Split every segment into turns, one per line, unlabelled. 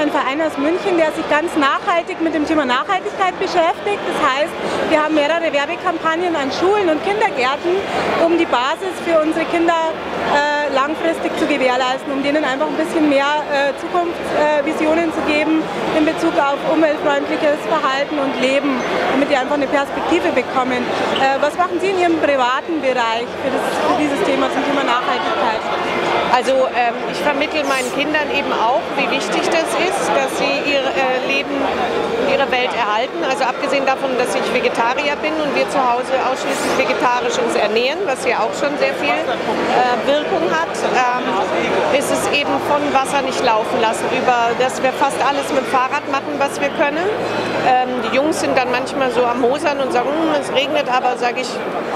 ein Verein aus München, der sich ganz nachhaltig mit dem Thema Nachhaltigkeit beschäftigt. Das heißt, wir haben mehrere Werbekampagnen an Schulen und Kindergärten, um die Basis für unsere Kinder langfristig zu gewährleisten, um denen einfach ein bisschen mehr Zukunftsvisionen zu geben in Bezug auf umweltfreundliches Verhalten und Leben, damit die einfach eine Perspektive bekommen. Was machen Sie in Ihrem privaten Bereich für dieses Thema, zum Thema Nachhaltigkeit?
Also ich vermittle meinen Kindern eben auch, wie wichtig das ist, dass sie ihr Leben, ihre Welt erhalten. Also abgesehen davon, dass ich Vegetarier bin und wir zu Hause ausschließlich vegetarisch uns ernähren, was ja auch schon sehr viel Wirkung hat, ist es eben von Wasser nicht laufen lassen, über dass wir fast alles mit dem Fahrrad machen, was wir können. Die Jungs sind dann manchmal so am Mosern und sagen, es regnet, aber sage ich,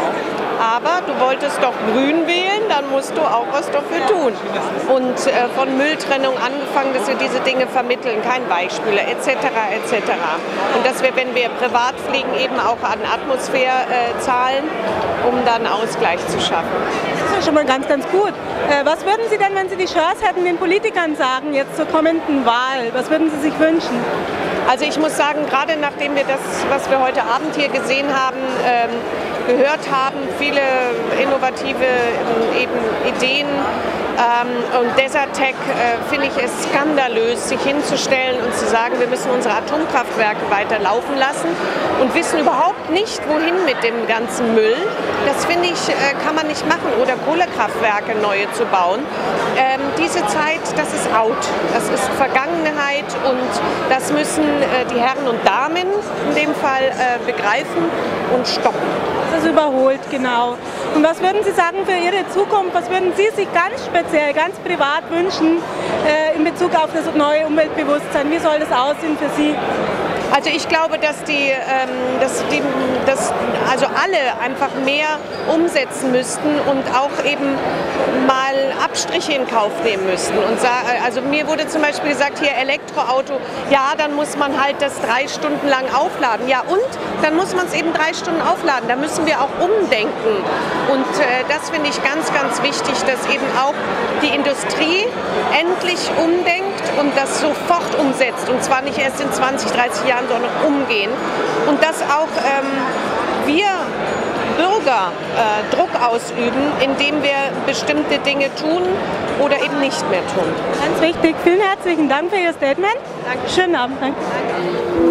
aber du wolltest doch grün wählen, dann musst du auch was dafür tun. Und von Mülltrennung angefangen, dass wir diese Dinge vermitteln, kein Weichspüler etc. etc. Und dass wir, wenn wir privat fliegen, eben auch an Atmosphäre zahlen, um dann Ausgleich zu schaffen.
Das ist ja schon mal ganz, ganz gut. Was würden Sie denn, wenn Sie die Chance hätten, den Politikern sagen, jetzt zur kommenden Wahl? Was würden Sie sich wünschen?
Also ich muss sagen, gerade nachdem wir das, was wir heute Abend hier gesehen haben, gehört haben, viele innovative Ideen und Desertec, finde ich es skandalös, sich hinzustellen und zu sagen, wir müssen unsere Atomkraftwerke weiter laufen lassen und wissen überhaupt nicht, wohin mit dem ganzen Müll. Das finde ich, kann man nicht machen. Oder Kohlekraftwerke neue zu bauen. Diese Zeit, das ist out. Das ist Vergangenheit und das müssen die Herren und Damen in dem Fall begreifen und stoppen.
Das ist überholt, genau. Und was würden Sie sagen für Ihre Zukunft? Was würden Sie sich ganz speziell, ganz privat wünschen in Bezug auf das neue Umweltbewusstsein? Wie soll das aussehen für Sie?
Also ich glaube, dass also alle einfach mehr umsetzen müssten und auch eben mal Abstriche in Kauf nehmen müssten. Und also mir wurde zum Beispiel gesagt, hier Elektroauto, ja, dann muss man halt das 3 Stunden lang aufladen. Ja und? Dann muss man es eben 3 Stunden aufladen. Da müssen wir auch umdenken. Und das finde ich ganz, ganz wichtig, dass eben auch die Industrie endlich umdenkt und das sofort umsetzt. Und zwar nicht erst in 20, 30 Jahren, sondern umgehen. Und dass auch wir Bürger Druck ausüben, indem wir bestimmte Dinge tun oder eben nicht mehr tun.
Ganz wichtig. Vielen herzlichen Dank für Ihr Statement.
Danke.
Schönen Abend. Danke.